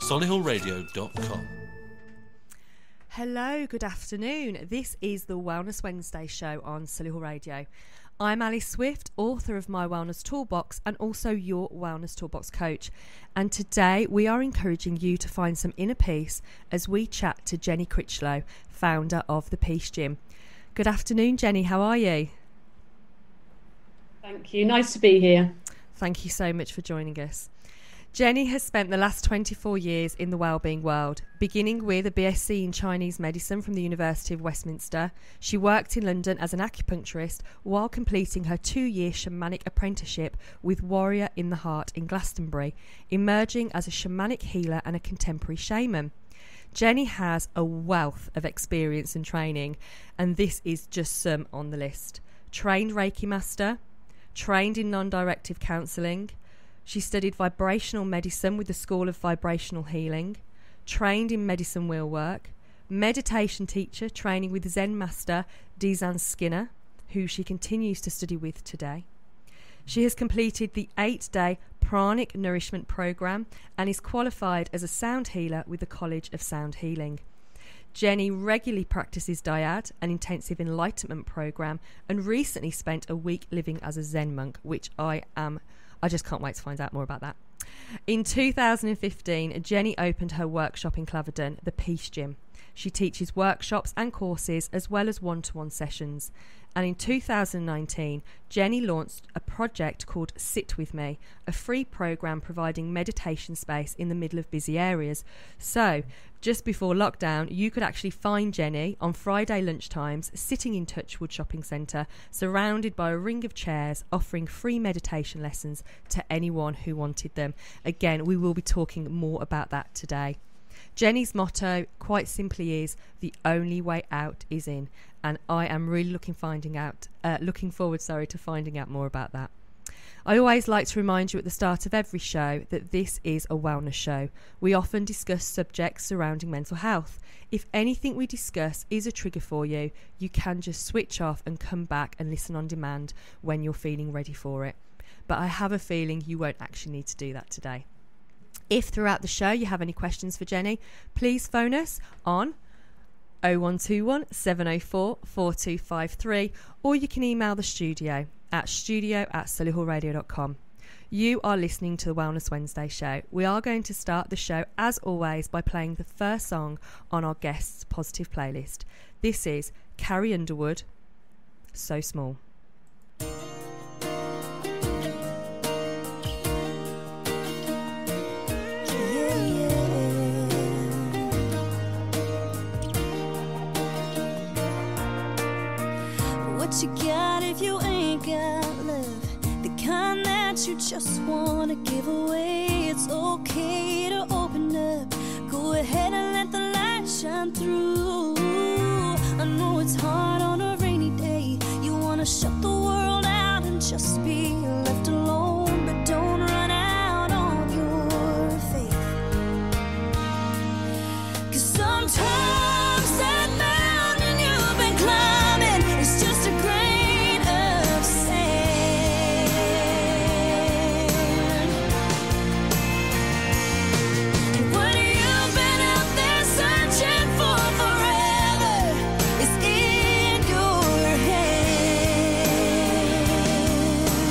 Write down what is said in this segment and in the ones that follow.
solihullradio.com. Hello, good afternoon. This is the Wellness Wednesday show on Solihull Radio. I'm Alice Swift, author of My Wellness Toolbox and also your Wellness Toolbox coach. And today we are encouraging you to find some inner peace as we chat to Jenny Critchlow, founder of the Peace Gym. Good afternoon, Jenny. How are you? Thank you. Nice to be here. Thank you so much for joining us. Jenny has spent the last 24 years in the wellbeing world, beginning with a BSc in Chinese medicine from the University of Westminster. She worked in London as an acupuncturist while completing her 2-year shamanic apprenticeship with Warrior in the Heart in Glastonbury, emerging as a shamanic healer and a contemporary shaman. Jenny has a wealth of experience and training, and this is just some on the list. Trained Reiki master, trained in non-directive counselling. She studied vibrational medicine with the School of Vibrational Healing, trained in medicine wheelwork, meditation teacher training with Zen master Dizan Skinner, who she continues to study with today. She has completed the 8-day pranic nourishment program and is qualified as a sound healer with the College of Sound Healing. Jenny regularly practices Dyad, an intensive enlightenment program, and recently spent a week living as a Zen monk, which I just can't wait to find out more about that. In 2015, Jenny opened her workshop in Claverdon, the Peace Gym. She teaches workshops and courses as well as one-to-one sessions. And in 2019, Jenny launched a project called Sit With Me, a free program providing meditation space in the middle of busy areas. So, just before lockdown, you could actually find Jenny on Friday lunchtimes sitting in Touchwood Shopping Centre, surrounded by a ring of chairs, offering free meditation lessons to anyone who wanted them. Again, we will be talking more about that today. Jenny's motto, quite simply, is the only way out is in, and I am really looking forward to finding out more about that. I always like to remind you at the start of every show that this is a wellness show. We often discuss subjects surrounding mental health. If anything we discuss is a trigger for you, you can just switch off and come back and listen on demand when you're feeling ready for it. But I have a feeling you won't actually need to do that today. If throughout the show you have any questions for Jenny, please phone us on 0121 704 4253, or you can email the studio at studio@solihullradio.com. You are listening to the Wellness Wednesday show. We are going to start the show, as always, by playing the first song on our guest's positive playlist. This is Carrie Underwood, So Small. What you got if you ain't got love? The kind that you just wanna give away. It's okay to open up. Go ahead and let the light shine through. I know it's hard on a rainy day. You wanna shut the world out and just be left alone, but don't run out on your faith. 'Cause sometimes that mountain you've been climbing is just a grain of sand. And what you've been out there searching for forever is in your hand.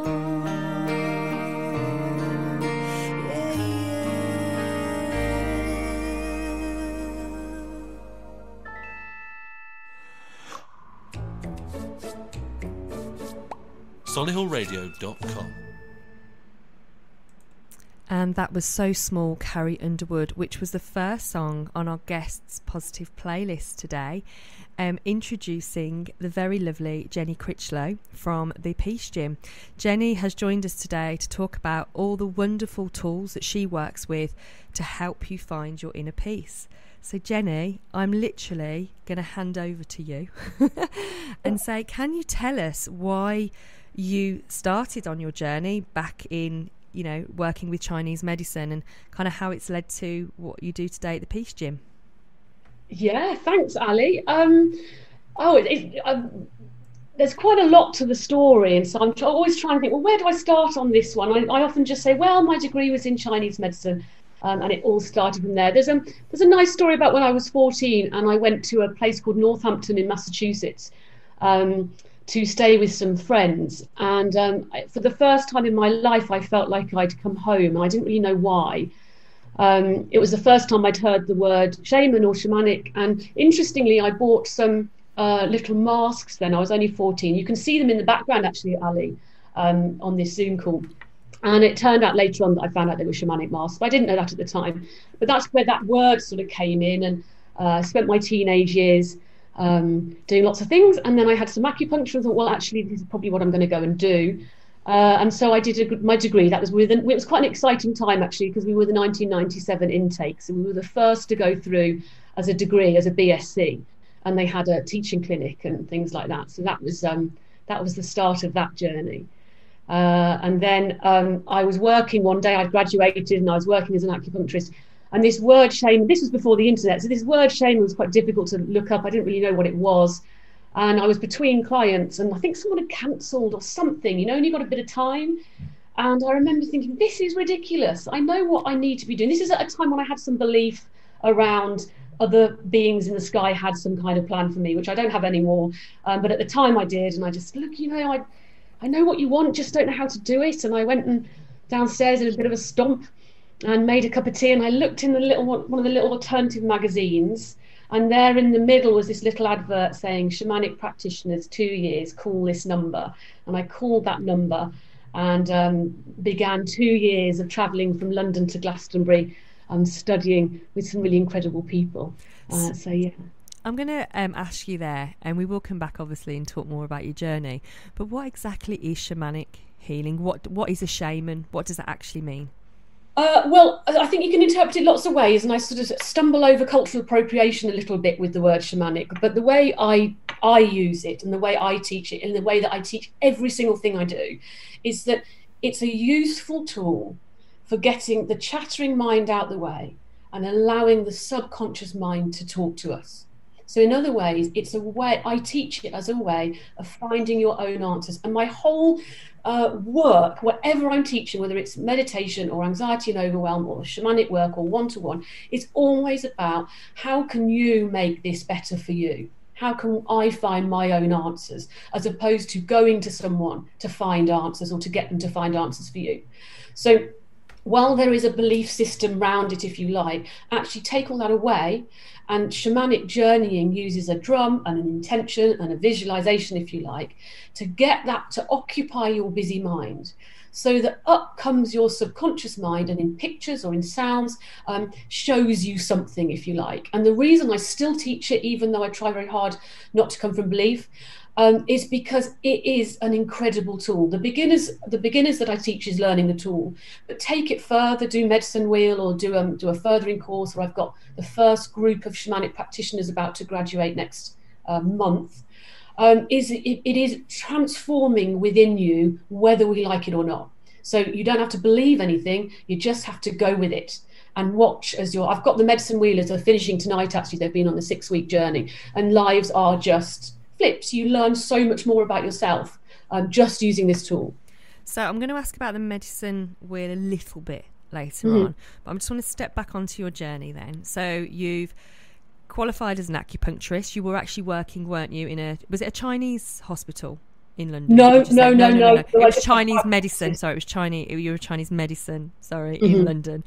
Solihullradio.com. And that was So Small, Carrie Underwood, which was the first song on our guest's positive playlist today, introducing the very lovely Jenny Critchlow from the Peace Gym. Jenny has joined us today to talk about all the wonderful tools that she works with to help you find your inner peace. So Jenny, I'm literally going to hand over to you and say, can you tell us why you started on your journey back in, you know, working with Chinese medicine, and kind of how it's led to what you do today at the Peace Gym? Yeah, thanks, Ali. There's quite a lot to the story, and so I'm always trying to think, well, where do I start on this one? I often just say, well, my degree was in Chinese medicine, and it all started from there. There's a nice story about when I was 14 and I went to a place called Northampton in Massachusetts to stay with some friends, and for the first time in my life I felt like I'd come home, and I didn't really know why. It was the first time I'd heard the word shaman or shamanic, and interestingly I bought some little masks then. I was only 14. You can see them in the background actually, Ali, on this Zoom call. And it turned out later on that I found out they were shamanic masks, but I didn't know that at the time. But that's where that word sort of came in, and I spent my teenage years doing lots of things, and then I had some acupuncture and thought, well, actually this is probably what I'm going to go and do, and so I did my degree. That was it was quite an exciting time actually, because we were the 1997 intake, so we were the first to go through as a degree, as a BSc, and they had a teaching clinic and things like that. So that was the start of that journey. And then I was working one day. I'd graduated and I was working as an acupuncturist. And this word shame, this was before the internet, so this word shame was quite difficult to look up. I didn't really know what it was. And I was between clients, and I think someone had cancelled or something, you know, and you got a bit of time. And I remember thinking, this is ridiculous. I know what I need to be doing. This is at a time when I had some belief around other beings in the sky had some kind of plan for me, which I don't have anymore. But at the time I did, and I just, look, you know, I know what you want, just don't know how to do it. And I went downstairs in a bit of a stomp and made a cup of tea, and I looked in one of the little alternative magazines, and there in the middle was this little advert saying shamanic practitioners 2 years, call this number. And I called that number and began 2 years of travelling from London to Glastonbury, studying with some really incredible people. So yeah. I'm going to ask you there, and we will come back obviously and talk more about your journey, but what exactly is shamanic healing? What is a shaman? What does that actually mean? Well, I think you can interpret it lots of ways, and I sort of stumble over cultural appropriation a little bit with the word shamanic, but the way I use it and the way I teach it and the way that I teach every single thing I do is that it's a useful tool for getting the chattering mind out the way and allowing the subconscious mind to talk to us. So in other ways, it's a way, I teach it as a way of finding your own answers. And my whole work, whatever I'm teaching, whether it's meditation or anxiety and overwhelm or shamanic work or one-to-one, is always about how can you make this better for you? How can I find my own answers, as opposed to going to someone to find answers or to get them to find answers for you. So while there is a belief system round it, if you like, actually take all that away. And shamanic journeying uses a drum and an intention and a visualization, if you like, to get that to occupy your busy mind, so that up comes your subconscious mind, and in pictures or in sounds shows you something, if you like. And the reason I still teach it, even though I try very hard not to come from belief, is because it is an incredible tool. The beginners that I teach is learning the tool, but take it further, do medicine wheel or do a furthering course, where I've got the first group of shamanic practitioners about to graduate next month. It is transforming within you, whether we like it or not. So you don't have to believe anything, you just have to go with it and watch as I've got the medicine wheelers, they're finishing tonight actually, they've been on a 6-week journey, and lives are just flips. You learn so much more about yourself just using this tool. So I'm going to ask about the medicine wheel a little bit later on, but I just want to step back onto your journey then. So you've qualified as an acupuncturist. You were actually working, weren't you, was it a Chinese hospital in London? No. It was Chinese medicine. Sorry, it was Chinese. You were Chinese medicine. Sorry, in London.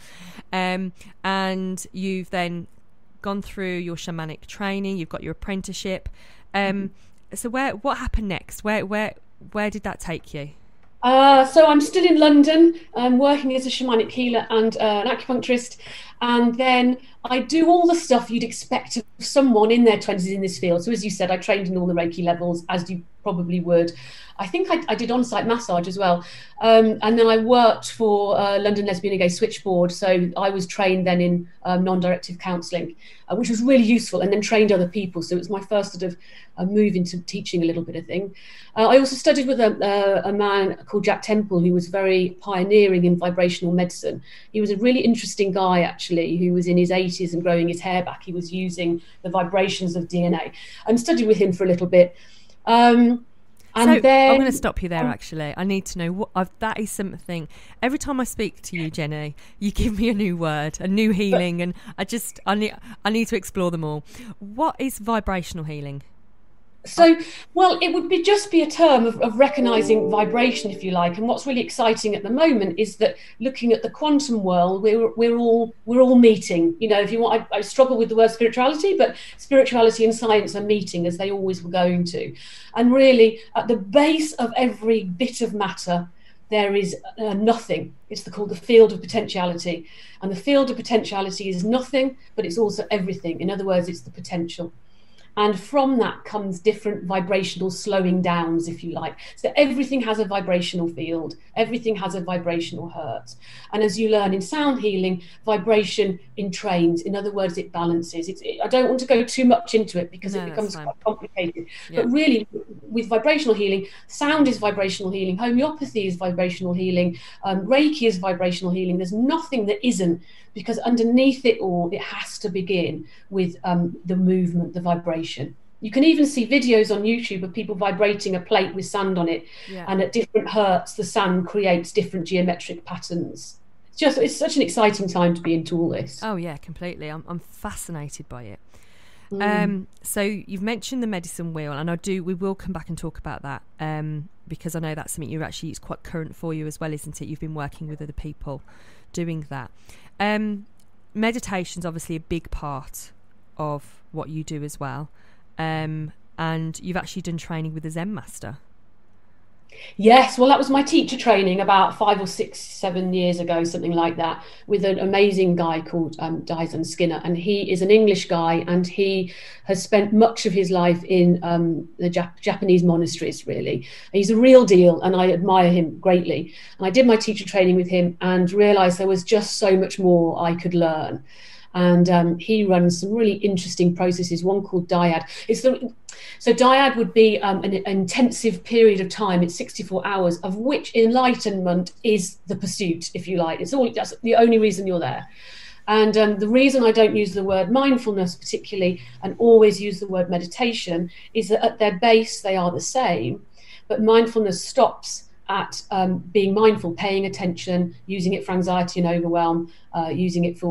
And you've then gone through your shamanic training. You've got your apprenticeship. So what happened next? Where did that take you? So I'm still in London, working as a shamanic healer and an acupuncturist, and then I do all the stuff you'd expect of someone in their 20s in this field. So as you said, I trained in all the Reiki levels, as you probably would. I think I did on-site massage as well. And then I worked for London Lesbian and Gay Switchboard. So I was trained then in non-directive counselling, which was really useful, and then trained other people. So it was my first sort of move into teaching a little bit of thing. I also studied with a man called Jack Temple, who was very pioneering in vibrational medicine. He was a really interesting guy, actually, who was in his 80s and growing his hair back. He was using the vibrations of DNA. I studied with him for a little bit. And then, I'm going to stop you there, actually. I need to know that is something. Every time I speak to you, Jenny, you give me a new word, a new healing, and I need to explore them all. What is vibrational healing? So, well, it would just be a term of recognising vibration, if you like. And what's really exciting at the moment is that looking at the quantum world, we're all meeting. You know, if you want, I struggle with the word spirituality, but spirituality and science are meeting, as they always were going to. And really, at the base of every bit of matter, there is nothing. It's called the field of potentiality. And the field of potentiality is nothing, but it's also everything. In other words, it's the potential. And from that comes different vibrational slowing downs, if you like. So everything has a vibrational field. Everything has a vibrational hertz. And as you learn in sound healing, vibration entrains. In other words, it balances. I don't want to go too much into it because it becomes quite complicated. Yeah. But really, with vibrational healing, sound is vibrational healing. Homeopathy is vibrational healing. Reiki is vibrational healing. There's nothing that isn't, because underneath it all, it has to begin with the movement, the vibration. You can even see videos on YouTube of people vibrating a plate with sand on it, and at different hertz, the sand creates different geometric patterns. It's such an exciting time to be into all this. Oh yeah, completely. I'm fascinated by it. So you've mentioned the medicine wheel, and we will come back and talk about that because I know that's something it's quite current for you as well, isn't it? You've been working with other people doing that. Meditation's obviously a big part of what you do as well, and you've actually done training with a Zen master. Yes, well, that was my teacher training about 5 or 6, 7 years ago, something like that, with an amazing guy called Dyson Skinner. And he is an English guy, and he has spent much of his life in the Japanese monasteries, really. He's a real deal, and I admire him greatly. And I did my teacher training with him and realised there was just so much more I could learn. And he runs some really interesting processes, one called Dyad. So Dyad would be an intensive period of time. It's 64 hours, of which enlightenment is the pursuit, if you like. That's the only reason you're there. And the reason I don't use the word mindfulness particularly and always use the word meditation is that at their base they are the same, but mindfulness stops at being mindful, paying attention, using it for anxiety and overwhelm, using it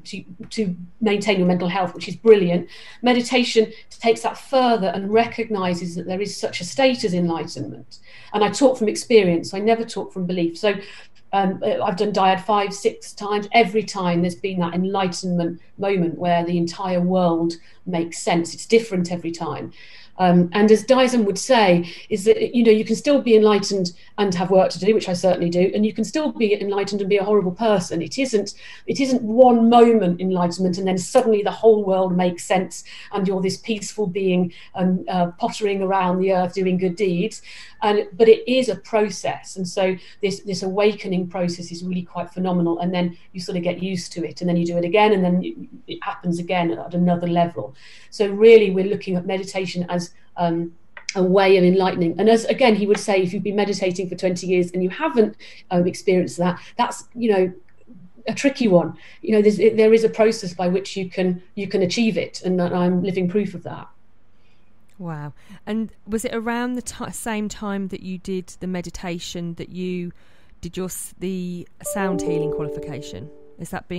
to maintain your mental health, which is brilliant. Meditation takes that further and recognises that there is such a state as enlightenment. And I talk from experience, I never talk from belief. So I've done Dyad 5, 6 times. Every time there's been that enlightenment moment where the entire world makes sense. It's different every time. And as Dyson would say, is that, you can still be enlightened and have work to do, which I certainly do, and you can still be enlightened and be a horrible person. It isn't one moment enlightenment and then suddenly the whole world makes sense and you're this peaceful being pottering around the earth doing good deeds. But it is a process, and so this awakening process is really quite phenomenal. And then you sort of get used to it, and then you do it again, and then it happens again at another level. So really, we're looking at meditation as a way of enlightening. And as again, he would say, if you've been meditating for 20 years and you haven't experienced that, that's a tricky one. There is a process by which you can achieve it, and I'm living proof of that. Wow. And was it around the same time that you did the meditation that you did the sound healing qualification? Has that been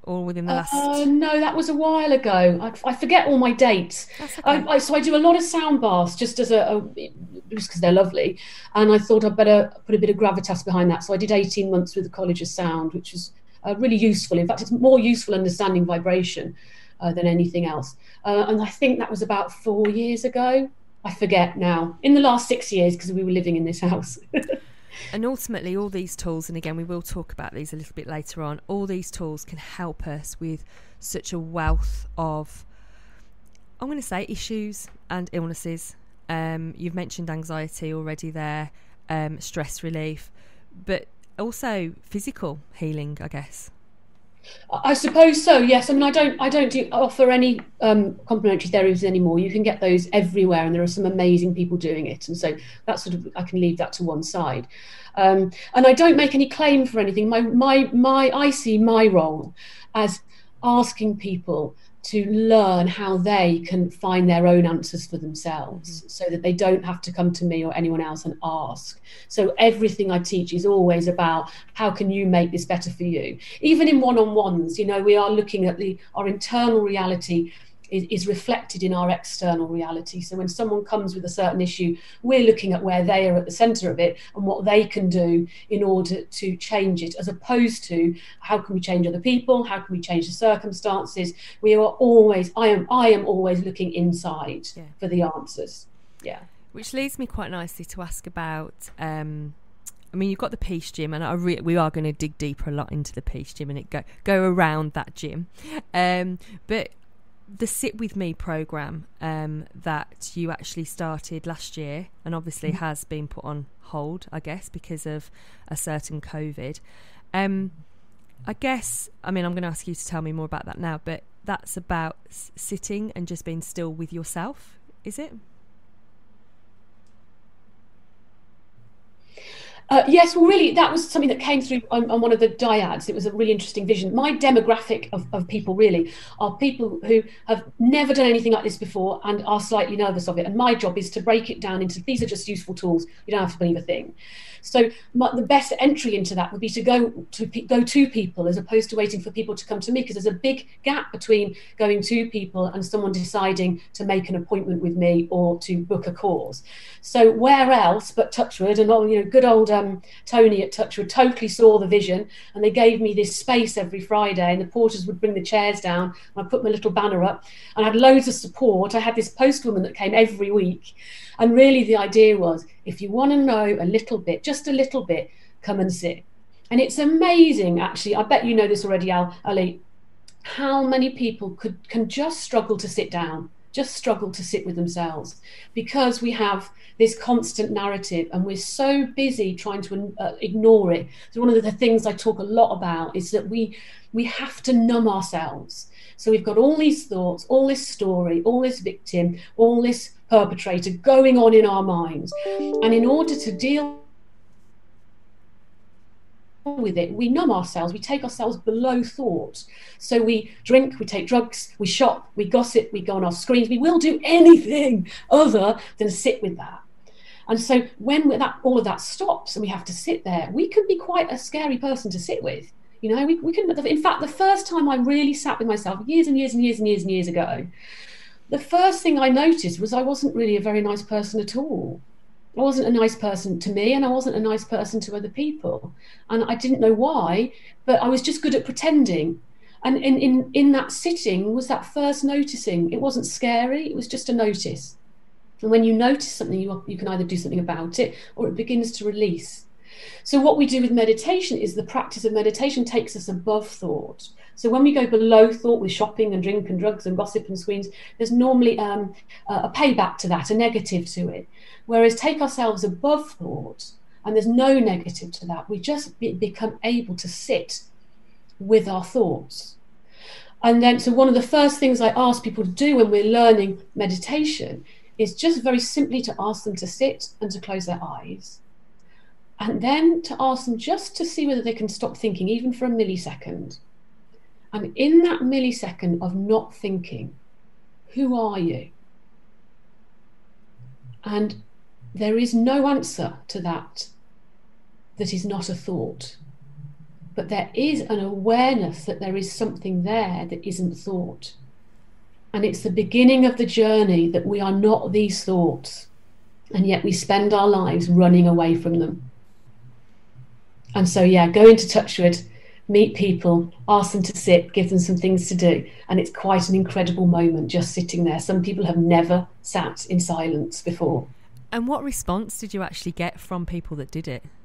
or within the last? No, that was a while ago. I forget all my dates. That's okay. So I do a lot of sound baths just as just because they're lovely, and I thought I'd better put a bit of gravitas behind that. So I did 18 months with the College of Sound, which was really useful. In fact, it's more useful understanding vibration than anything else. And I think that was about 4 years ago. I forget now. In the last 6 years, because we were living in this house. And ultimately, all these tools, and again, we will talk about these a little bit later on, all these tools can help us with such a wealth of, I'm going to say, issues and illnesses. You've mentioned anxiety already there, stress relief, but also physical healing, I guess. I suppose so, yes. I mean, I don't offer any complementary therapies anymore. You can get those everywhere, and there are some amazing people doing it. And so that's sort of, I can leave that to one side. And I don't make any claim for anything. I see my role as asking people to learn how they can find their own answers for themselves, so that they don't have to come to me or anyone else and ask. So everything I teach is always about how can you make this better for you. Even in one-on-ones, you know, we are looking at our internal reality is reflected in our external reality. So when someone comes with a certain issue, we're looking at where they are at the centre of it and what they can do in order to change it, as opposed to how can we change other people, how can we change the circumstances. We are always, I am always looking inside for the answers. Yeah. Which leads me quite nicely to ask about, I mean, you've got the Peace Gym, and we are going to dig deeper a lot into the Peace Gym and go around that gym. But the Sit With Me programme that you actually started last year, and obviously has been put on hold, I guess, because of a certain COVID. I guess, I mean, I'm going to ask you to tell me more about that now, but that's about sitting and just being still with yourself, is it? Yes, well, really, that was something that came through on one of the dyads. It was a really interesting vision. My demographic of people really are people who have never done anything like this before and are slightly nervous of it. And my job is to break it down into, these are just useful tools. You don't have to believe a thing. So the best entry into that would be to go to people, as opposed to waiting for people to come to me, because there's a big gap between going to people and someone deciding to make an appointment with me or to book a course. So where else but Touchwood, and good old Tony at Touchwood totally saw the vision, and they gave me this space every Friday, and the porters would bring the chairs down, and I put my little banner up, and I had loads of support. I had this postwoman that came every week, and really the idea was, if you want to know a little bit, just a little bit, come and sit. And it's amazing, actually, I bet you know this already, Ali, how many people can just struggle to sit down, just struggle to sit with themselves, because we have this constant narrative and we're so busy trying to ignore it. So one of the things I talk a lot about is that we have to numb ourselves. So we've got all these thoughts, all this story, all this victim, all this perpetrator going on in our minds. And in order to deal with it, we numb ourselves, we take ourselves below thought. So we drink, we take drugs, we shop, we gossip, we go on our screens, we will do anything other than sit with that. And so when all of that stops and we have to sit there, we can be quite a scary person to sit with. You know, we can, in fact, the first time I really sat with myself, years and years and years and years and years ago, the first thing I noticed was I wasn't really a very nice person at all. I wasn't a nice person to me, and I wasn't a nice person to other people. And I didn't know why, but I was just good at pretending. And in that sitting was that first noticing. It wasn't scary, it was just a notice. And when you notice something, you can either do something about it or it begins to release. So what we do with meditation is the practice of meditation takes us above thought. So when we go below thought with shopping and drink and drugs and gossip and screens, there's normally a payback to that, a negative to it. Whereas take ourselves above thought and there's no negative to that. We just become able to sit with our thoughts. And then, so one of the first things I ask people to do when we're learning meditation is just very simply to ask them to sit and to close their eyes. And then to ask them just to see whether they can stop thinking, even for a millisecond. And in that millisecond of not thinking, who are you? And there is no answer to that is not a thought. but there is an awareness that there is something there that isn't thought. And it's the beginning of the journey that we are not these thoughts, and yet we spend our lives running away from them. And so, yeah, go into Touchwood, meet people, ask them to sit, give them some things to do. And it's quite an incredible moment just sitting there. Some people have never sat in silence before. And what response did you actually get from people that did it?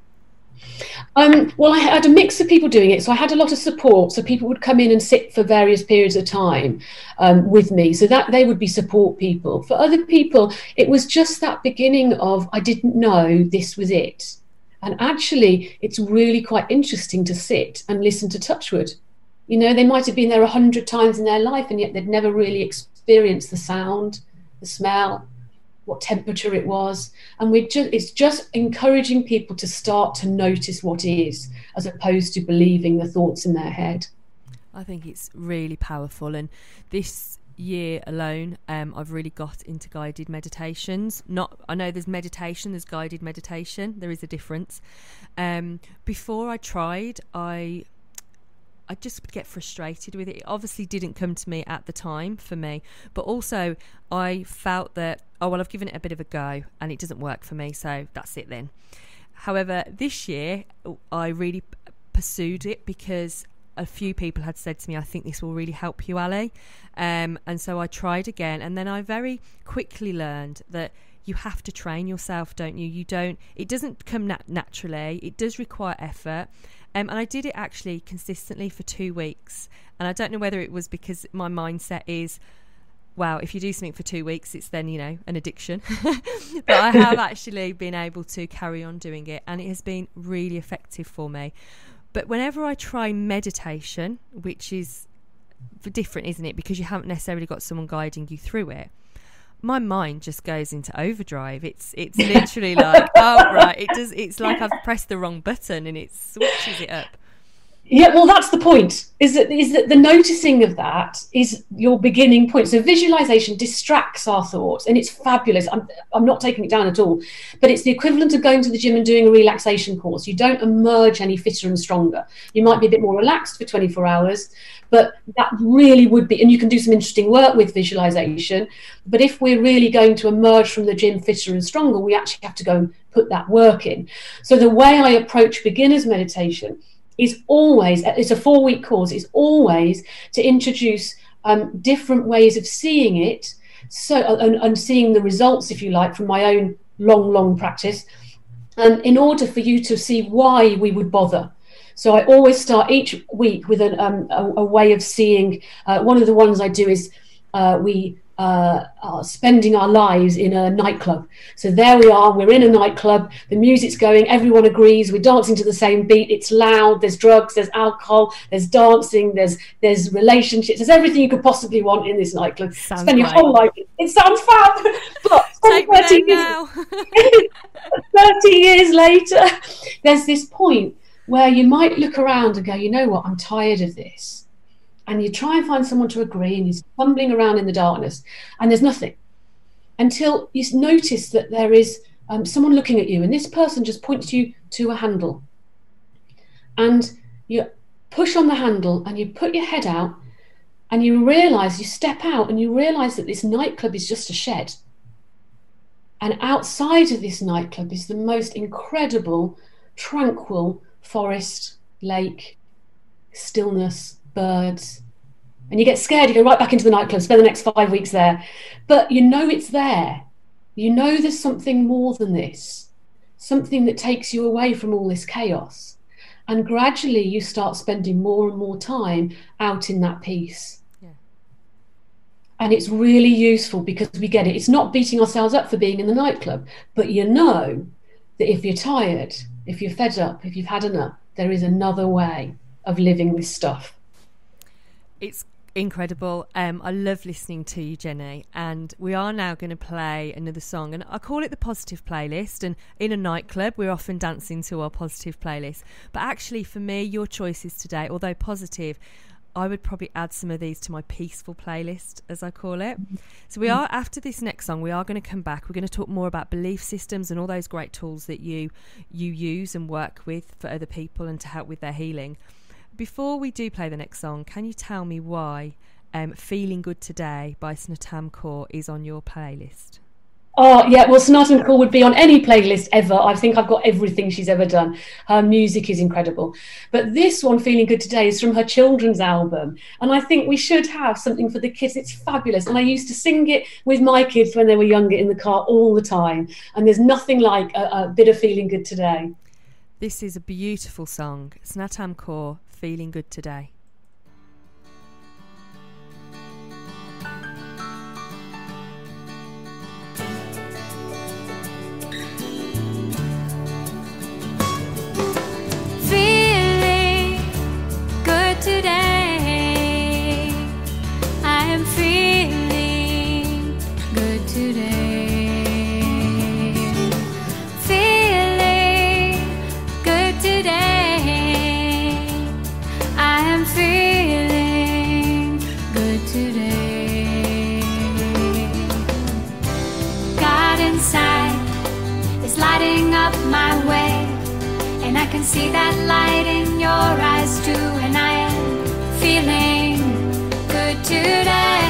Well, I had a mix of people doing it. So I had a lot of support. So people would come in and sit for various periods of time with me. So that they would be support people. For other people, it was just that beginning of, I didn't know this was it. And actually, it's really quite interesting to sit and listen to Touchwood. You know, they might have been there 100 times in their life, and yet they'd never really experienced the sound, the smell, what temperature it was. And it's just encouraging people to start to notice what is, as opposed to believing the thoughts in their head. I think it's really powerful. And this year alone, I've really got into guided meditations. I know there's meditation, there's guided meditation. There is a difference. Before I tried, I just would get frustrated with it. It obviously didn't come to me at the time for me, but also I felt that, oh, well, I've given it a bit of a go and it doesn't work for me, so that's it then. However, this year I really pursued it because a few people had said to me, I think this will really help you, Ali. And so I tried again, and then I very quickly learned that you have to train yourself, don't you? It doesn't come naturally. It does require effort. And I did it actually consistently for 2 weeks. And I don't know whether it was because my mindset is, wow, if you do something for 2 weeks, it's then, an addiction. But I have actually been able to carry on doing it, and it has been really effective for me. But whenever I try meditation, which is different, isn't it? Because you haven't necessarily got someone guiding you through it. My mind just goes into overdrive. It's literally like, oh, right, it's like I've pressed the wrong button and it switches it up. Yeah, well, that's the point, is that the noticing of that is your beginning point. So visualization distracts our thoughts, and it's fabulous. I'm not taking it down at all, but it's the equivalent of going to the gym and doing a relaxation course. You don't emerge any fitter and stronger. You might be a bit more relaxed for 24 hours, but that really would be, and you can do some interesting work with visualization. But if we're really going to emerge from the gym fitter and stronger, we actually have to go and put that work in. So the way I approach beginners meditation is always, it's a 4-week course, is always to introduce different ways of seeing it, so and seeing the results, if you like, from my own long practice, in order for you to see why we would bother. So I always start each week with a way of seeing. One of the ones I do is we are spending our lives in a nightclub. So there we are, we're in a nightclub, the music's going, everyone agrees, we're dancing to the same beat, it's loud, there's drugs, there's alcohol, there's dancing, there's relationships, there's everything you could possibly want in this nightclub. Spend your whole life. It sounds fab, but 30 years later, there's this point where you might look around and go, you know what, I'm tired of this. And you try and find someone to agree, and you're fumbling around in the darkness, and there's nothing. Until you notice that there is someone looking at you, and this person just points you to a handle. And you push on the handle, and you put your head out, and you realise, you step out, and you realise that this nightclub is just a shed. And outside of this nightclub is the most incredible, tranquil forest, lake, stillness, birds. And you get scared, you go right back into the nightclub, spend the next 5 weeks there. But you know it's there. You know there's something more than this, something that takes you away from all this chaos. And gradually you start spending more and more time out in that peace. Yeah. And it's really useful because we get it. It's not beating ourselves up for being in the nightclub, but you know that if you're tired, if you're fed up, if you've had enough, there is another way of living this stuff. It's incredible. I love listening to you, Jenny, and we are now going to play another song, and I call it the positive playlist. And in a nightclub we're often dancing to our positive playlist, but actually for me your choices today, although positive, I would probably add some of these to my peaceful playlist, as I call it. So we are, after this next song, we are going to come back. We're going to talk more about belief systems and all those great tools that you use and work with for other people and to help with their healing. before we do play the next song, can you tell me why Feeling Good Today by Shamanic Dreaming is on your playlist? Oh, yeah, well, Shamanic Dreaming would be on any playlist ever. I think I've got everything she's ever done. Her music is incredible. But this one, Feeling Good Today, is from her children's album. And I think we should have something for the kids. It's fabulous. And I used to sing it with my kids when they were younger in the car all the time. And there's nothing like a bit of Feeling Good Today. This is a beautiful song. Shamanic Dreaming, Feeling Good Today. Today, I am feeling good today. Feeling good today. I am feeling good today. God inside is lighting up my way, and I can see that light in your eyes too, and I am feeling good today.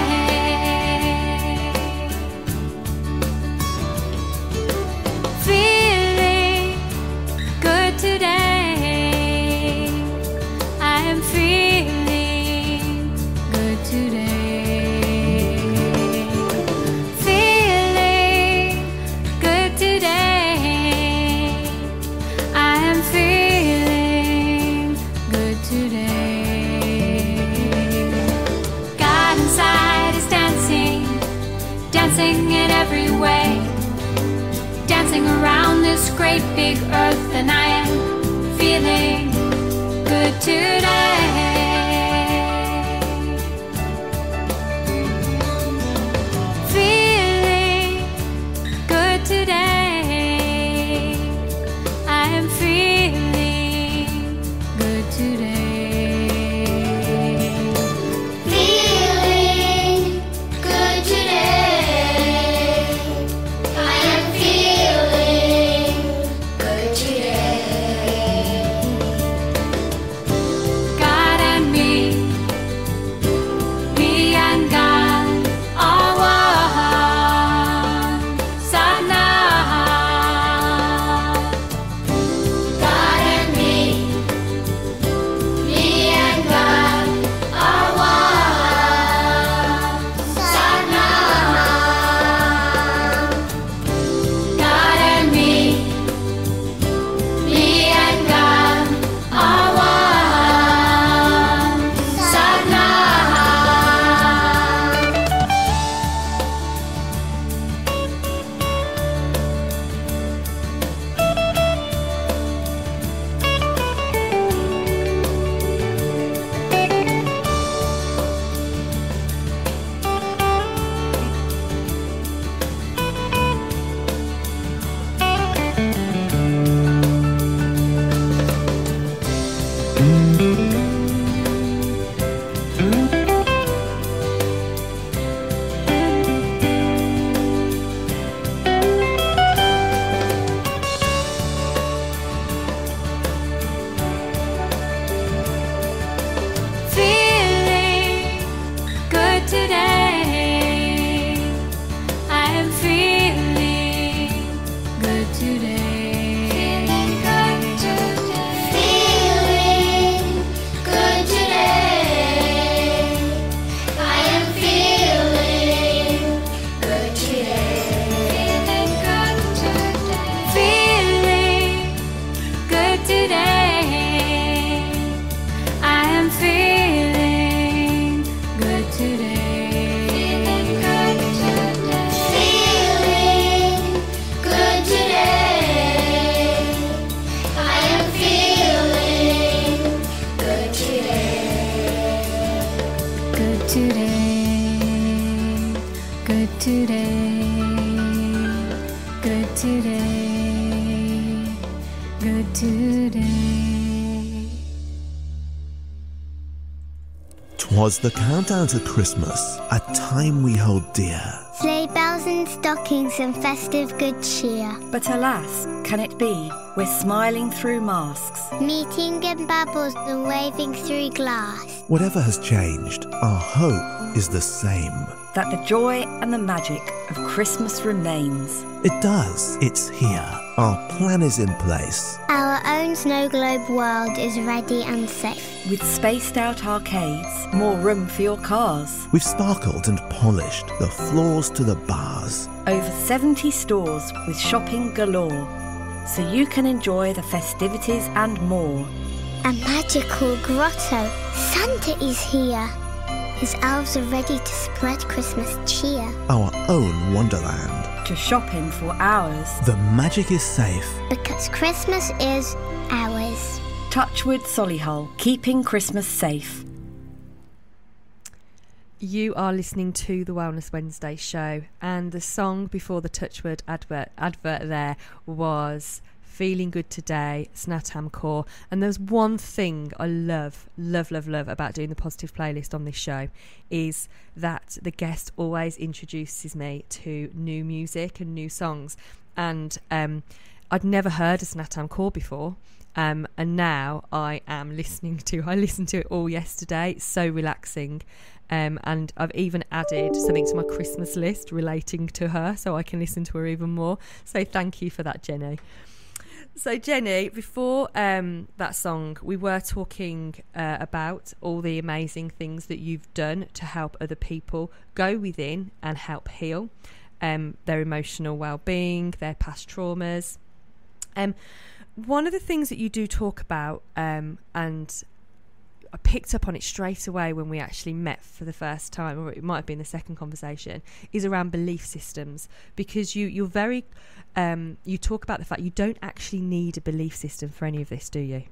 Feeling good today. I am feeling good today. Feeling good today. I am feeling good today. God inside is dancing, dancing in every way, dancing around this great big earth, and I am feeling good today. Feeling good today. I am feeling good today. Feeling good today. I am feeling good today. God and me and God are one. Sadhana. God and me and God are one. Sadhana. God and me and God are one. Sadhana. Feeling good today. I am feeling good today. Feeling good today. Feeling good today. I am feeling good today. Feeling good today. Feeling good today. I am feeling good today. Feeling good today. Feeling good today. I am feeling good today. Good today. Good today. Good today. Good today. 'Twas the countdown to Christmas, a time we hold dear. Sleigh bells and stockings and festive good cheer. But alas, can it be? We're smiling through masks. Meeting in bubbles and waving through glass. Whatever has changed, our hope is the same. That the joy and the magic of Christmas remains. It does. It's here. Our plan is in place. Our own snow globe world is ready and safe. With spaced out arcades, more room for your cars. We've sparkled and polished the floors to the bars. Over 70 stores with shopping galore. So you can enjoy the festivities and more. A magical grotto. Santa is here. His elves are ready to spread Christmas cheer. Our own wonderland. To shop in for hours. The magic is safe. Because Christmas is ours. Touchwood Solihull, keeping Christmas safe. You are listening to the Wellness Wednesday show, and the song before the Touchwood advert there was Feeling Good Today, Snatam Core. And there's one thing I love about doing the Positive playlist on this show, is that the guest always introduces me to new music and new songs. And I'd never heard of Snatam Core before. And now I listened to it all yesterday. It's so relaxing. And I've even added something to my Christmas list relating to her, so I can listen to her even more. So thank you for that, Jenny. So Jenny, before that song, we were talking about all the amazing things that you've done to help other people go within and help heal their emotional well-being, their past traumas. One of the things that you do talk about, and I picked up on it straight away when we actually met for the first time, or it might have been the second conversation, is around belief systems, because you're very you talk about the fact you don't actually need a belief system for any of this, do you?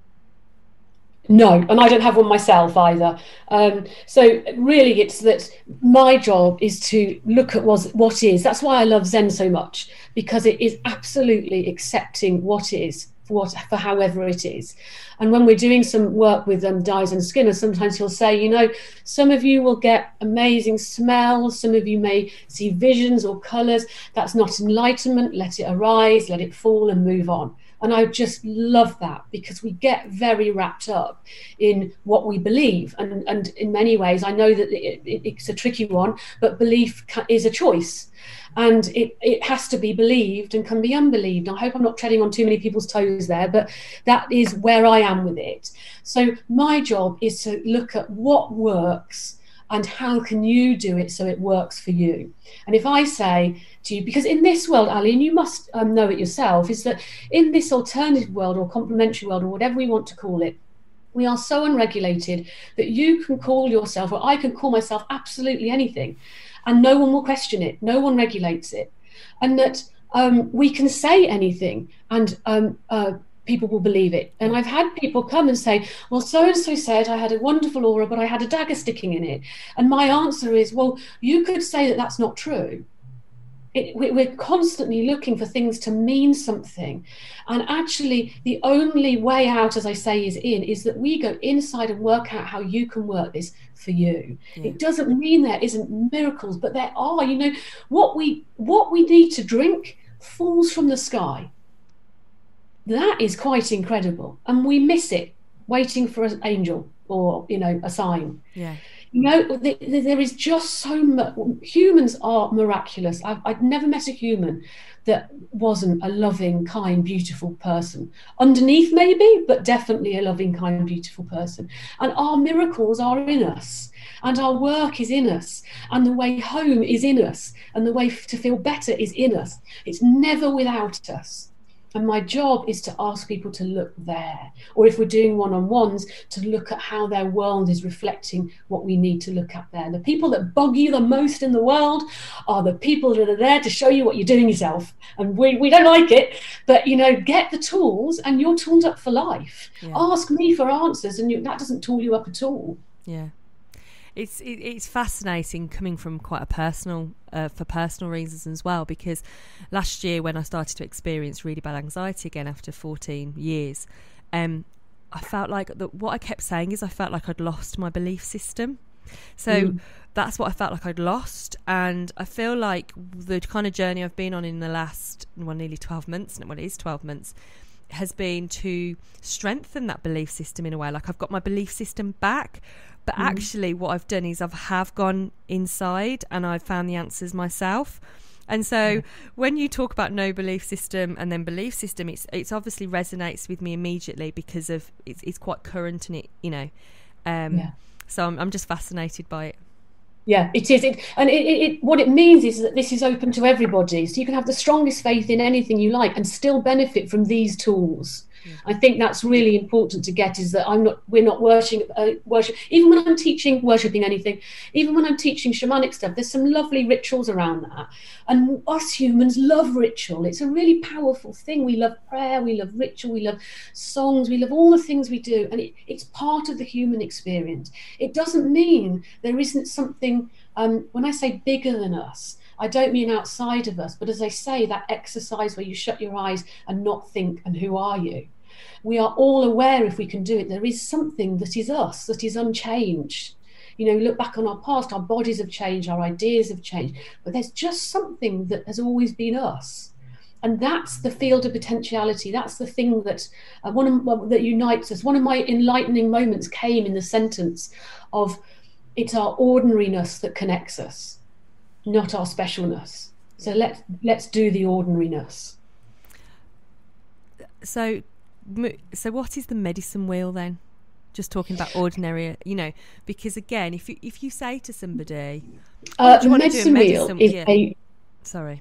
No, and I don't have one myself either. So really it's that my job is to look at what is. That's why I love Zen so much, because it is absolutely accepting what is, for however it is. And when we're doing some work with Dyes and Skinner, sometimes he'll say, some of you will get amazing smells, some of you may see visions or colours. That's not enlightenment. Let it arise, let it fall, and move on. And I just love that, because we get very wrapped up in what we believe. And in many ways, I know that it's a tricky one, but belief is a choice. And it has to be believed and can be unbelieved. I hope I'm not treading on too many people's toes there, but that is where I am with it. So my job is to look at what works and how can you do it so it works for you. And if I say to you, because in this world, Ali, and you must know it yourself, is that in this alternative world or complementary world or whatever we want to call it, we are so unregulated that you can call yourself, or I can call myself, absolutely anything. And no one will question it. No one regulates it. And that we can say anything and people will believe it. And I've had people come and say, well, so-and-so said I had a wonderful aura, but I had a dagger sticking in it. And my answer is, well, you could say that that's not true. We're constantly looking for things to mean something. And actually, the only way out, as I say, is that we go inside and work out how you can work this for you. Yeah. It doesn't mean there isn't miracles, but there are. What we need to drink falls from the sky. That is quite incredible. And we miss it, waiting for an angel or, a sign. Yeah. There is just so much. Humans are miraculous. I've never met a human that wasn't a loving, kind, beautiful person. Underneath maybe, but definitely a loving, kind, beautiful person. And our miracles are in us. And our work is in us. And the way home is in us. And the way to feel better is in us. It's never without us. And my job is to ask people to look there, or if we're doing one-on-ones, to look at how their world is reflecting what we need to look at there. The people that bug you the most in the world are the people that are there to show you what you're doing yourself. And we don't like it, but, get the tools and you're tooled up for life. Yeah. Ask me for answers and that doesn't tool you up at all. Yeah. It's fascinating coming from quite a personal, for personal reasons as well, because last year when I started to experience really bad anxiety again after 14 years, I felt like what I kept saying is I felt like I'd lost my belief system. So that's what I felt like I'd lost. And I feel like the kind of journey I've been on in the last, nearly 12 months, well, it is 12 months, has been to strengthen that belief system in a way. Like I've got my belief system back, but actually what I've done is have gone inside and I've found the answers myself. And so when you talk about no belief system and then belief system, it's obviously resonates with me immediately because of it's quite current and so I'm just fascinated by it. Yeah, it is. What it means is that this is open to everybody. So you can have the strongest faith in anything you like and still benefit from these tools. I think that's really important to get, is that we're not worship. Even when I'm teaching worshipping anything, even when I'm teaching shamanic stuff, there's some lovely rituals around that. And us humans love ritual. It's a really powerful thing. We love prayer, we love ritual, we love songs, we love all the things we do. And it's part of the human experience. It doesn't mean there isn't something, when I say bigger than us, I don't mean outside of us, but as I say, that exercise where you shut your eyes and not think, and who are you? We are all aware, if we can do it, there is something that is us, that is unchanged. Look back on our past, our bodies have changed, our ideas have changed, but there's just something that has always been us. And that's the field of potentiality. That's the thing that that unites us. One of my enlightening moments came in the sentence of, it's our ordinariness that connects us, not our specialness. So let's do the ordinariness. So what is the medicine wheel then? Just talking about ordinary, because again, if you say to somebody, do you want to do a medicine wheel? Sorry,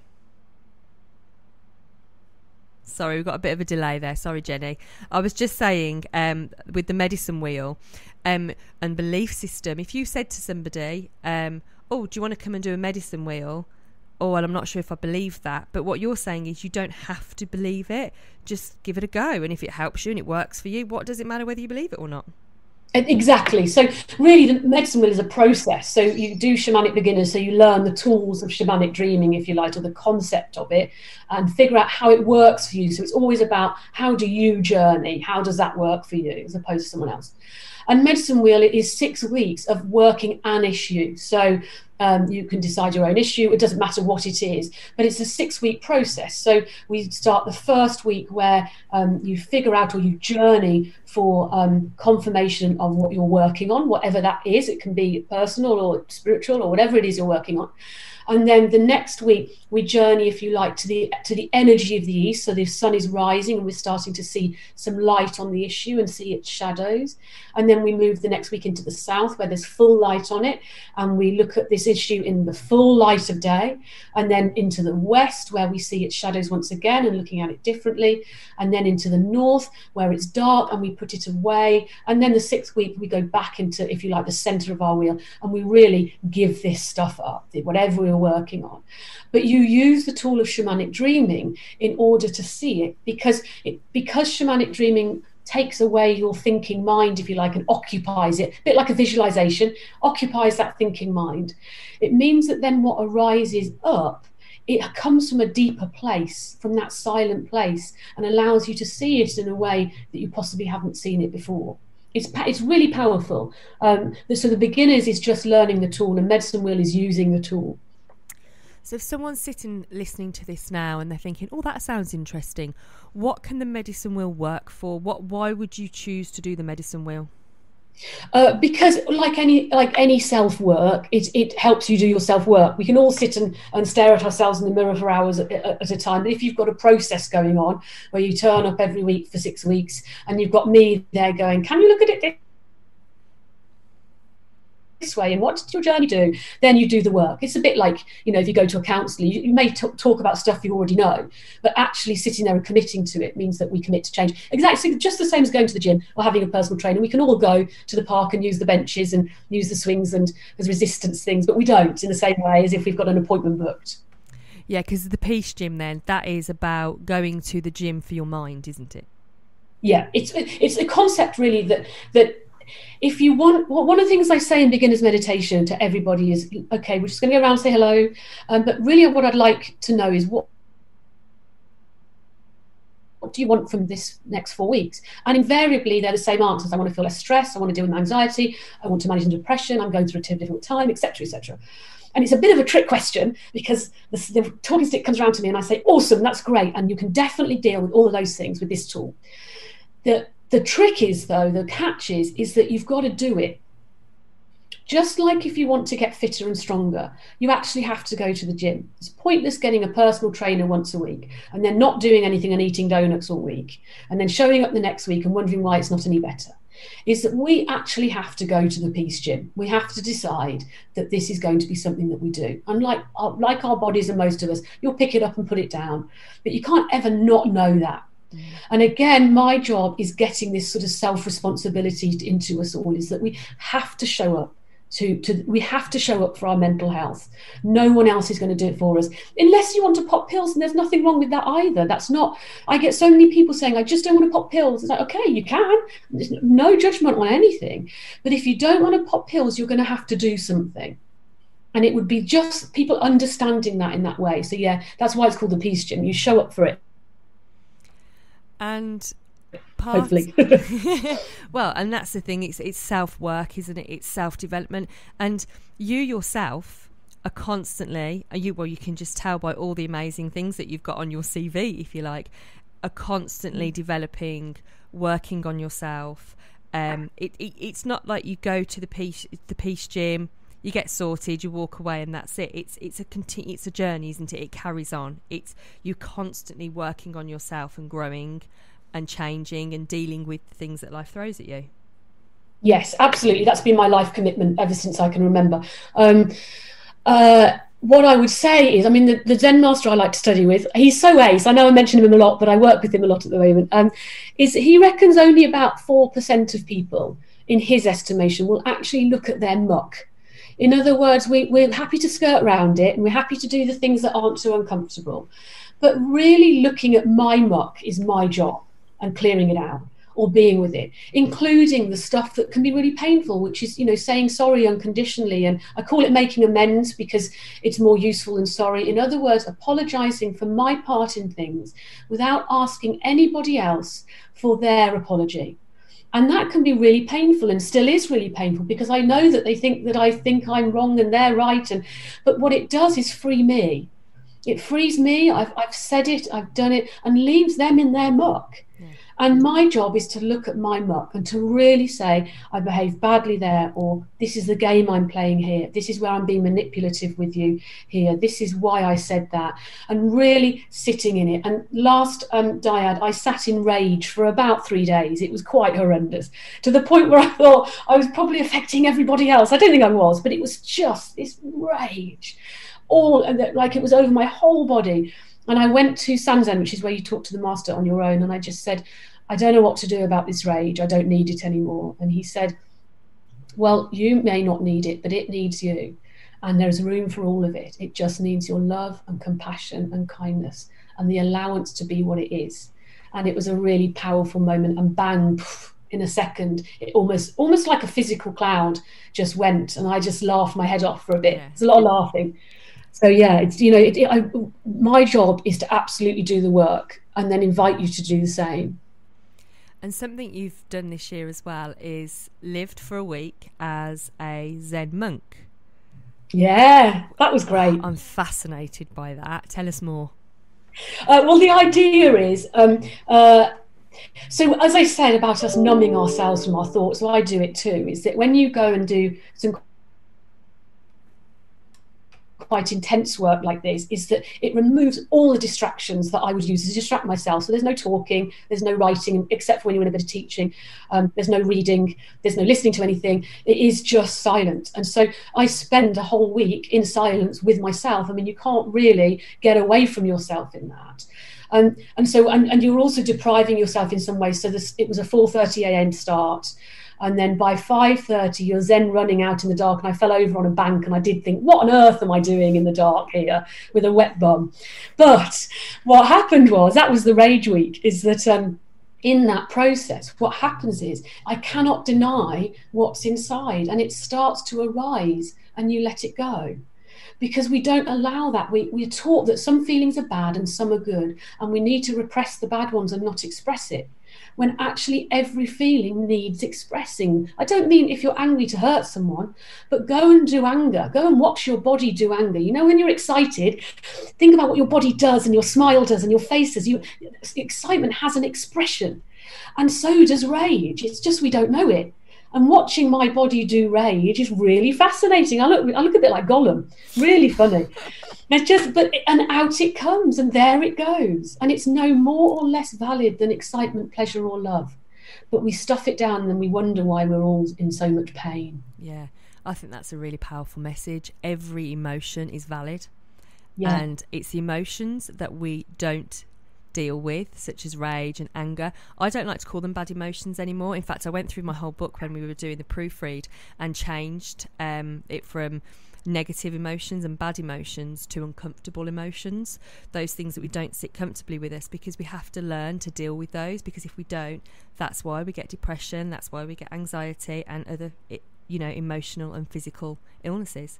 we've got a bit of a delay there. Sorry, Jenny. I was just saying, with the medicine wheel and belief system, if you said to somebody, do you want to come and do a medicine wheel? Oh, well, I'm not sure if I believe that. But what you're saying is you don't have to believe it. Just give it a go. And if it helps you and it works for you, what does it matter whether you believe it or not? Exactly. So really the medicine wheel is a process. So you do shamanic beginners, so you learn the tools of shamanic dreaming, if you like, or the concept of it, and figure out how it works for you. So it's always about, how do you journey? How does that work for you, as opposed to someone else? And medicine wheel, it is 6 weeks of working an issue. So you can decide your own issue. It doesn't matter what it is, but it's a 6-week process. So we start the first week where you figure out, or you journey for confirmation of what you're working on, whatever that is. It can be personal or spiritual or whatever it is you're working on. And then the next week we journey, if you like, to the energy of the east. So the sun is rising and we're starting to see some light on the issue and see its shadows. And then we move the next week into the south, where there's full light on it, and we look at this issue in the full light of day. And then into the west, where we see its shadows once again and looking at it differently. And then into the north, where it's dark, and we put it away. And then the 6th week we go back into, if you like, the center of our wheel, and we really give this stuff up, whatever we're working on. But you use the tool of shamanic dreaming in order to see it, because shamanic dreaming takes away your thinking mind, if you like, and occupies it, a bit like a visualization, occupies that thinking mind. It means that then what arises up, it comes from a deeper place, from that silent place, and allows you to see it in a way that you possibly haven't seen it before. It's really powerful. So the beginners is just learning the tool, and medicine wheel is using the tool. So if someone's sitting listening to this now and they're thinking, oh, that sounds interesting, what can the medicine wheel work for? Why would you choose to do the medicine wheel? Because like any self-work, it helps you do your self-work. We can all sit and stare at ourselves in the mirror for hours at a time. But if you've got a process going on where you turn up every week for 6 weeks, and you've got me there going, can you look at it this way, and what did your journey do? Then you do the work. It's a bit like, if you go to a counsellor, you may talk about stuff you already know, but actually sitting there and committing to it means that we commit to change. Exactly, just the same as going to the gym or having a personal trainer. We can all go to the park and use the benches and use the swings and there's resistance things, but we don't in the same way as if we've got an appointment booked. Yeah, because the peace gym then, that is about going to the gym for your mind, isn't it? Yeah, it's a concept really that if you want, one of the things I say in beginner's meditation to everybody is, okay, we're just going to go around and say hello, but really what I'd like to know is what what do you want from this next 4 weeks? And invariably, they're the same answers. I want to feel less stress. I want to deal with anxiety. I want to manage depression. I'm going through a difficult time, etc., etc. And it's a bit of a trick question because the talking stick comes around to me and I say, awesome, that's great. And you can definitely deal with all of those things with this tool. The trick is, though, the catch is that you've got to do it. Just like if you want to get fitter and stronger, you actually have to go to the gym. It's pointless getting a personal trainer once a week and then not doing anything and eating donuts all week and then showing up the next week and wondering why it's not any better. Is that we actually have to go to the peace gym. We have to decide that this is going to be something that we do. And like our bodies and most of us, you'll pick it up and put it down, but you can't ever not know that. And again, my job is getting this sort of self-responsibility into us all, is that we have to show up. We have to show up for our mental health. No one else is going to do it for us, unless you want to pop pills, and there's nothing wrong with that either. That's not, I get so many people saying, I just don't want to pop pills. It's like, okay, you can. There's no judgment on anything. But if you don't want to pop pills, you're going to have to do something. And it would be just people understanding that in that way. So yeah, that's why it's called the Peace Gym. You show up for it. And hopefully. Well, and that's the thing, it's self-work, isn't it? It's self-development, and you yourself are constantly, you can just tell by all the amazing things that you've got on your CV, if you like, are constantly developing, working on yourself. It's not like you go to the peace gym, you get sorted, you walk away, and that's it. It's a journey, isn't it? It carries on. It's you constantly working on yourself and growing and changing and dealing with the things that life throws at you. Yes, absolutely. That's been my life commitment ever since I can remember. What I would say is, I mean, the Zen master I like to study with, he's so ace. I know I mention him a lot, but I work with him a lot at the moment. Is he reckons only about 4% of people, in his estimation, will actually look at their muck. In other words, we're happy to skirt around it and we're happy to do the things that aren't too uncomfortable. But really looking at my muck is my job, and clearing it out or being with it, including the stuff that can be really painful, which is, saying sorry unconditionally. And I call it making amends because it's more useful than sorry. In other words, apologizing for my part in things without asking anybody else for their apology. And that can be really painful, and still is really painful, because I know that they think that I think I'm wrong and they're right. But what it does is free me. It frees me. I've said it, I've done it, and leaves them in their muck. Yeah. And my job is to look at my muck and to really say, I behaved badly there, or this is the game I'm playing here. This is where I'm being manipulative with you here. This is why I said that. And really sitting in it. And last dyad, I sat in rage for about 3 days. It was quite horrendous, to the point where I thought I was probably affecting everybody else. I don't think I was, but it was just this rage. Like it was over my whole body. And I went to Sanzen, which is where you talk to the master on your own, and I just said, I don't know what to do about this rage. I don't need it anymore. And he said, well, you may not need it, but it needs you. And there's room for all of it. It just needs your love and compassion and kindness and the allowance to be what it is. And it was a really powerful moment, and bang, in a second, it almost like a physical cloud just went, and I just laughed my head off for a bit. There's a lot of laughing. So yeah, it's my job is to absolutely do the work and then invite you to do the same. And something you've done this year as well is lived for a week as a Zen monk. Yeah, that was great. I'm fascinated by that. Tell us more. Well, the idea is, so as I said about us numbing ourselves from our thoughts, so I do it too, is that when you go and do some quite intense work like this, is that it removes all the distractions that I would use to distract myself. So there's no talking, there's no writing, except for when you're in a bit of teaching. There's no reading, there's no listening to anything. It is just silent. And so I spend a whole week in silence with myself. I mean, you can't really get away from yourself in that. And you're also depriving yourself in some ways. So it was a 4:30 a.m. start. And then by 5:30, you're then running out in the dark. And I fell over on a bank, and I did think, what on earth am I doing in the dark here with a wet bum? But what happened was, that was the rage week, is that in that process, what happens is I cannot deny what's inside, and it starts to arise, and you let it go. because we don't allow that. We're taught that some feelings are bad and some are good, and we need to repress the bad ones and not express it, when actually every feeling needs expressing. I don't mean if you're angry to hurt someone, but go and do anger. Go and watch your body do anger. You know, when you're excited, think about what your body does and your smile does and your face does. Excitement has an expression, and so does rage. It's just we don't know it. And watching my body do rage is really fascinating. I look a bit like Gollum, really funny. It's just, and out it comes, and there it goes. And it's no more or less valid than excitement, pleasure, or love. But we stuff it down, and then we wonder why we're all in so much pain. Yeah, I think that's a really powerful message. Every emotion is valid. Yeah. And it's the emotions that we don't deal with, such as rage and anger. I don't like to call them bad emotions anymore. In fact, I went through my whole book when we were doing the proofread and changed it from negative emotions and bad emotions to uncomfortable emotions, those things that we don't sit comfortably with us, because we have to learn to deal with those, because if we don't, that's why we get depression, that's why we get anxiety and other emotional and physical illnesses.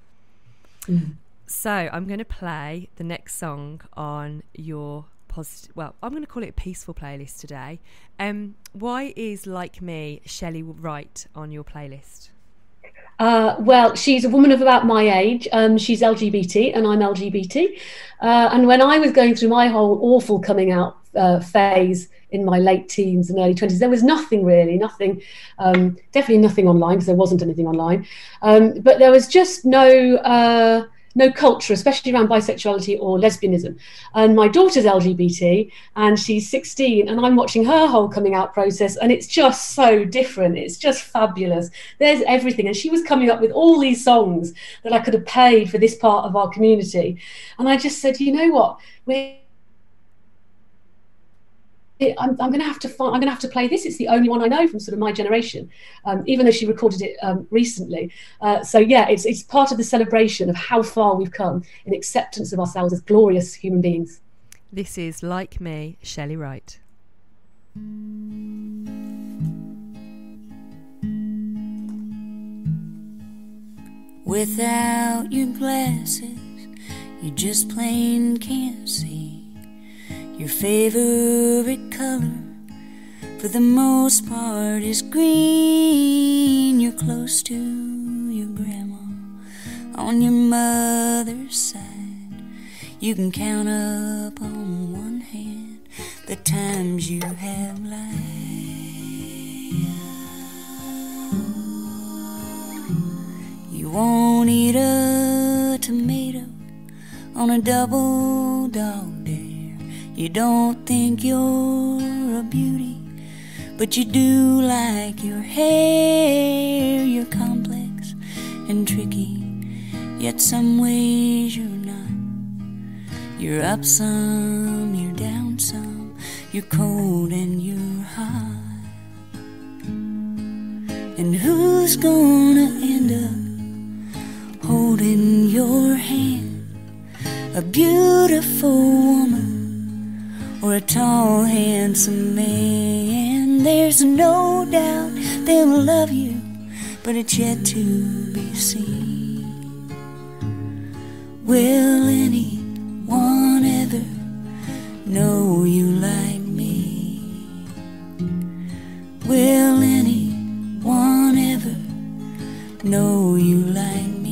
So I'm going to play the next song on your I'm going to call it a peaceful playlist today. Why is Like Me, Shelley Wright, on your playlist? Well, she's a woman of about my age. She's LGBT and I'm LGBT. And when I was going through my whole awful coming out phase in my late teens and early 20s, there was nothing, definitely nothing online, because there wasn't anything online. But there was just no culture, especially around bisexuality or lesbianism. And my daughter's LGBT and she's 16, and I'm watching her whole coming out process, and it's just so different. It's just fabulous. There's everything. And she was coming up with all these songs that I could have paid for this part of our community. And I just said, you know what? I'm going to have to play this. It's the only one I know from sort of my generation, even though she recorded it recently. So yeah, it's part of the celebration of how far we've come in acceptance of ourselves as glorious human beings. This is Like Me, Shelley Wright. Without your glasses, you just plain can't see. Your favorite color, for the most part, is green. You're close to your grandma on your mother's side. You can count up on one hand the times you have lied. You won't eat a tomato on a double dog dare. You don't think you're a beauty, but you do like your hair. You're complex and tricky, yet some ways you're not. You're up some, you're down some. You're cold and you're hot. And who's gonna end up holding your hand? A beautiful woman or a tall, handsome man? There's no doubt they'll love you, but it's yet to be seen. Will anyone ever know you like me? Will anyone ever know you like me?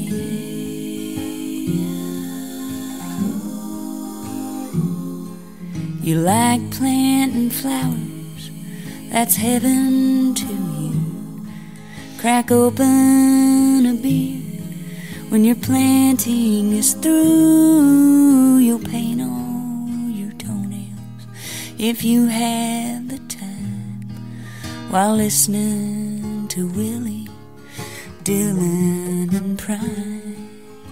You like planting flowers, that's heaven to you. Crack open a beer when your planting is through. You'll paint all your toenails if you have the time, while listening to Willie, Dylan and Prime.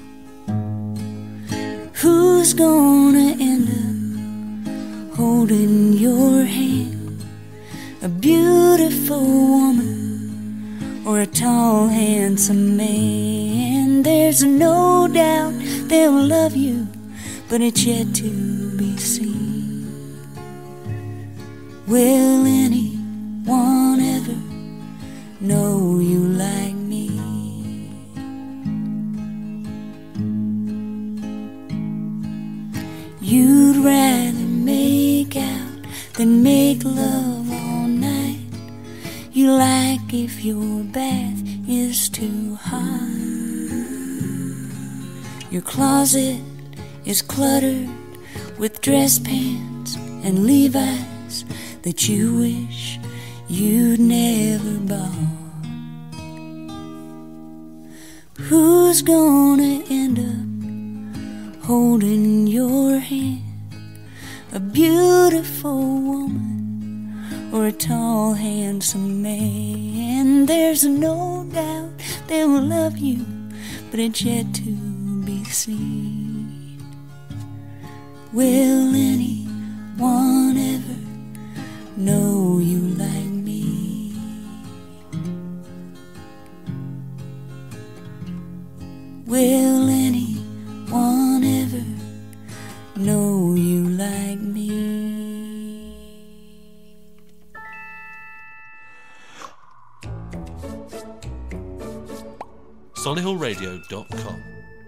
Who's gonna end up holding your hand? A beautiful woman or a tall, handsome man? There's no doubt they'll love you, but it's yet to be seen. Will anyone ever know you like me? you like if your bath is too hot. Your closet is cluttered with dress pants and Levi's that you wish you'd never bought. Who's gonna end up holding your hand? A beautiful woman or a tall, handsome man? There's no doubt they will love you, but it's yet to be seen. Will anyone ever know you like me? Will anyone ever know you like me? Solihullradio.com.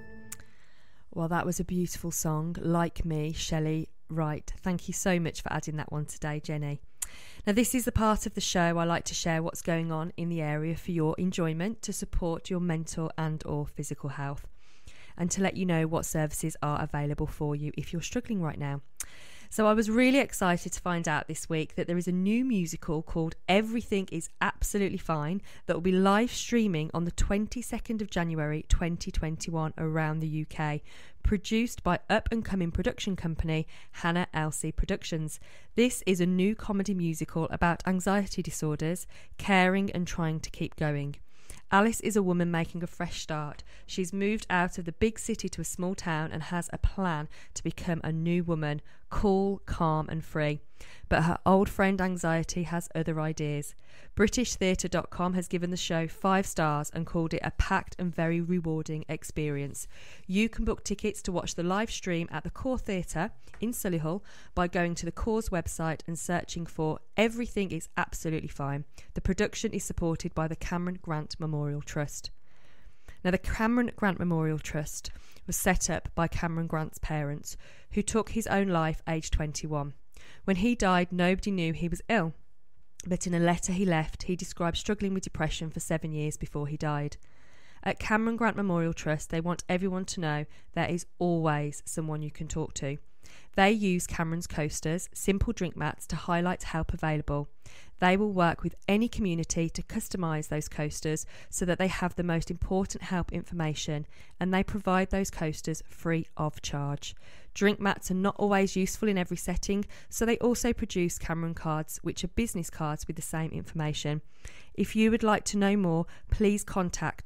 Well, that was a beautiful song, Like Me, Shelley Wright. Thank you so much for adding that one today, Jenny. Now, this is the part of the show I like to share what's going on in the area for your enjoyment to support your mental and or physical health, and to let you know what services are available for you if you're struggling right now. So I was really excited to find out this week that there is a new musical called Everything is Absolutely Fine that will be live streaming on the 22nd of January 2021 around the UK, produced by up-and-coming production company Hannah Elsey Productions. This is a new comedy musical about anxiety disorders, caring and trying to keep going. Alice is a woman making a fresh start. She's moved out of the big city to a small town and has a plan to become a new woman, cool, calm and free. But her old friend Anxiety has other ideas. BritishTheatre.com has given the show 5 stars and called it a packed and very rewarding experience. You can book tickets to watch the live stream at the Core Theatre in Solihull by going to the Core's website and searching for Everything is Absolutely Fine. The production is supported by the Cameron Grant Memorial Trust. Now, the Cameron Grant Memorial Trust was set up by Cameron Grant's parents, who took his own life aged 21. When he died, nobody knew he was ill, but in a letter he left, he described struggling with depression for 7 years before he died. At Cameron Grant Memorial Trust, they want everyone to know there is always someone you can talk to. They use Cameron's coasters, simple drink mats, to highlight help available. They will work with any community to customise those coasters so that they have the most important help information, and they provide those coasters free of charge. Drink mats are not always useful in every setting, so they also produce Cameron cards, which are business cards with the same information. If you would like to know more, please contact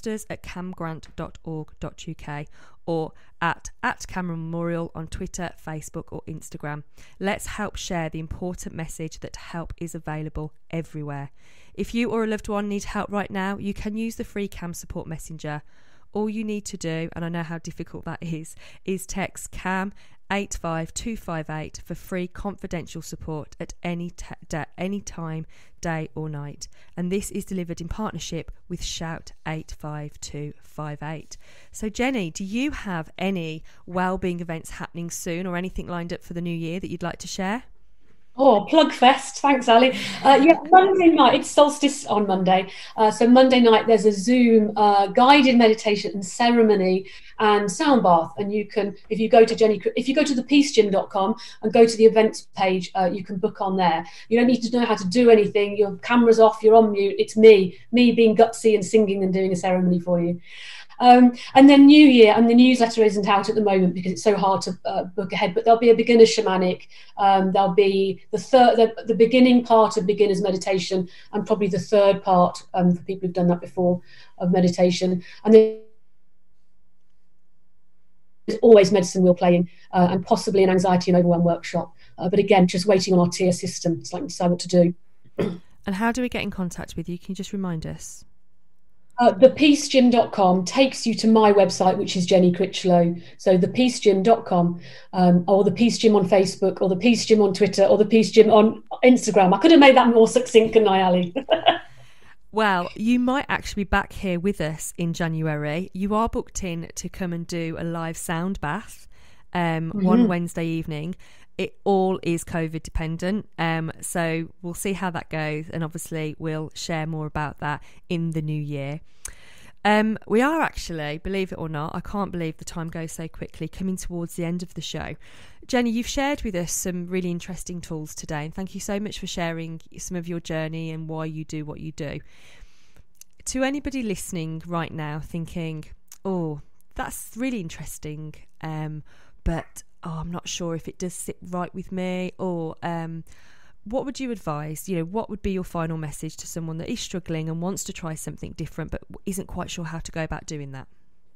coasters@camgrant.org.uk or at Cameron Memorial on Twitter, Facebook or Instagram. Let's help share the important message that help is available everywhere. If you or a loved one need help right now, you can use the free Cam Support Messenger. All you need to do, and I know how difficult that is text CAM 85258 for free confidential support at any time, day or night. And this is delivered in partnership with Shout 85258. So Jenny, do you have any wellbeing events happening soon or anything lined up for the new year that you'd like to share? Oh, plug fest. Thanks, Ali. Yeah, Monday night, it's solstice on Monday. So Monday night, there's a Zoom guided meditation and ceremony and sound bath. And you can, if you go to thepeacegym.com and go to the events page, you can book on there. You don't need to know how to do anything. Your camera's off, you're on mute. It's me being gutsy and singing and doing a ceremony for you. And then New Year, and the newsletter isn't out at the moment because it's so hard to book ahead, but there'll be a beginner shamanic. There'll be the beginning part of beginner's meditation, and probably the third part for people who've done that before of meditation. And then there's always medicine wheel playing, and possibly an anxiety and overwhelm workshop. But again, just waiting on our tier system. It's like decide what to do. And how do we get in contact with you? Can you just remind us? Thepeacegym.com takes you to my website, which is Jenny Critchlow. So thepeacegym.com, or the Peace Gym on Facebook, or the Peace Gym on Twitter, or the Peace Gym on Instagram. I could have made that more succinct, couldn't I, Ali? Well, you might actually be back here with us in January. You are booked in to come and do a live sound bath one Wednesday evening. it all is COVID dependent. So we'll see how that goes, and obviously we'll share more about that in the new year. We are actually, believe it or not, I can't believe the time goes so quickly, coming towards the end of the show. Jenny, you've shared with us some really interesting tools today, and thank you so much for sharing some of your journey and why you do what you do. To anybody listening right now thinking, oh, that's really interesting, but I'm not sure if it does sit right with me, or what would you advise? What would be your final message to someone that is struggling and wants to try something different but isn't quite sure how to go about doing that?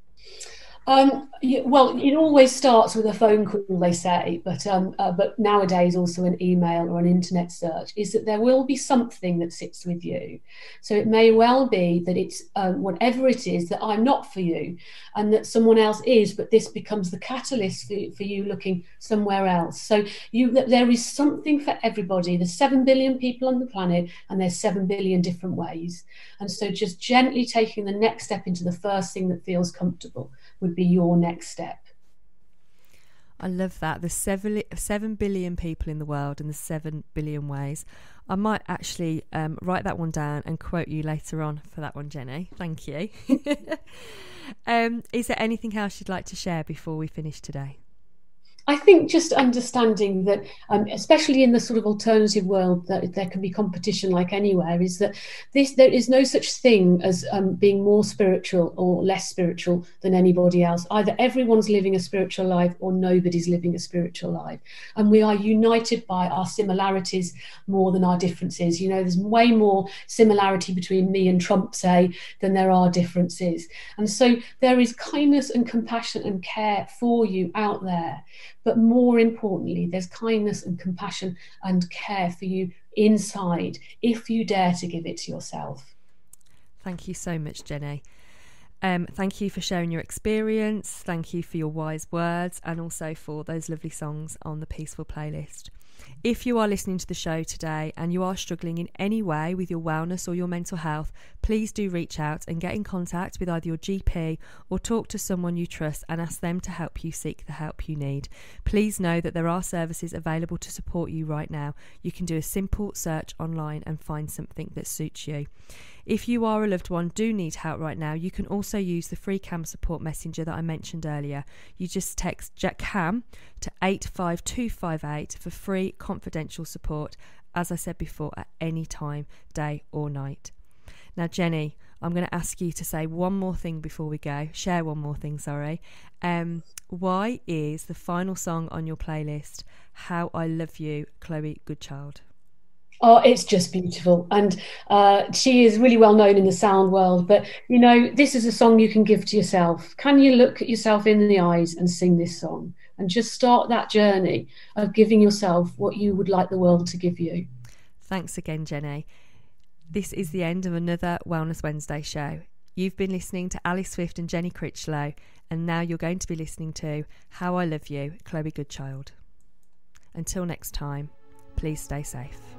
Well, it always starts with a phone call, they say, but nowadays also an email or an internet search, is that there will be something that sits with you. So it may well be that it's whatever it is, that I'm not for you and that someone else is, but this becomes the catalyst for you looking somewhere else. So there is something for everybody. There's 7 billion people on the planet and there's 7 billion different ways. And so just gently taking the next step into the first thing that feels comfortable would be your next step. I love that. There's 7 billion people in the world and there's 7 billion ways. I might actually write that one down and quote you later on for that one, Jenny. Thank you. Is there anything else you'd like to share before we finish today? I think just understanding that, especially in the sort of alternative world, that there can be competition like anywhere, is that there is no such thing as being more spiritual or less spiritual than anybody else. Either everyone's living a spiritual life or nobody's living a spiritual life. And we are united by our similarities more than our differences. There's way more similarity between me and Trump, say, than there are differences. And so there is kindness and compassion and care for you out there. But more importantly, there's kindness and compassion and care for you inside, if you dare to give it to yourself. Thank you so much, Jenny. Thank you for sharing your experience. Thank you for your wise words, and also for those lovely songs on the Peaceful playlist. If you are listening to the show today and you are struggling in any way with your wellness or your mental health, please do reach out and get in contact with either your GP or talk to someone you trust and ask them to help you seek the help you need. Please know that there are services available to support you right now. You can do a simple search online and find something that suits you. If you or a loved one do need help right now, you can also use the free CAM support messenger that I mentioned earlier. You just text CAM to 85258 for free confidential support, as I said before, at any time, day or night. Now, Jenny, I'm going to ask you to say one more thing before we go. Share one more thing, sorry. Why is the final song on your playlist How I Love You, Chloe Goodchild? Oh, it's just beautiful. And she is really well known in the sound world. But, this is a song you can give to yourself. Can you look at yourself in the eyes and sing this song? And just start that journey of giving yourself what you would like the world to give you. Thanks again, Jenny. This is the end of another Wellness Wednesday show. You've been listening to Ali Swift and Jenny Critchlow. And now you're going to be listening to How I Love You, Chloe Goodchild. Until next time, please stay safe.